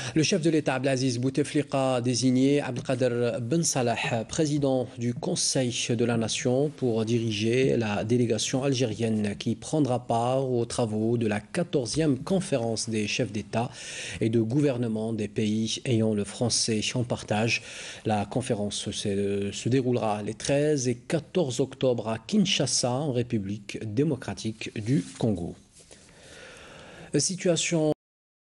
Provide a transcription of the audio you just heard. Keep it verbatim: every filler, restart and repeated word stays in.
Le chef de l'État Abdelaziz Bouteflika a désigné Abdelkader Ben Salah, président du Conseil de la Nation, pour diriger la délégation algérienne qui prendra part aux travaux de la quatorzième conférence des chefs d'État et de gouvernement des pays ayant le français en partage. La conférence se, se déroulera les treize et quatorze octobre à Kinshasa, en République démocratique du Congo. Situation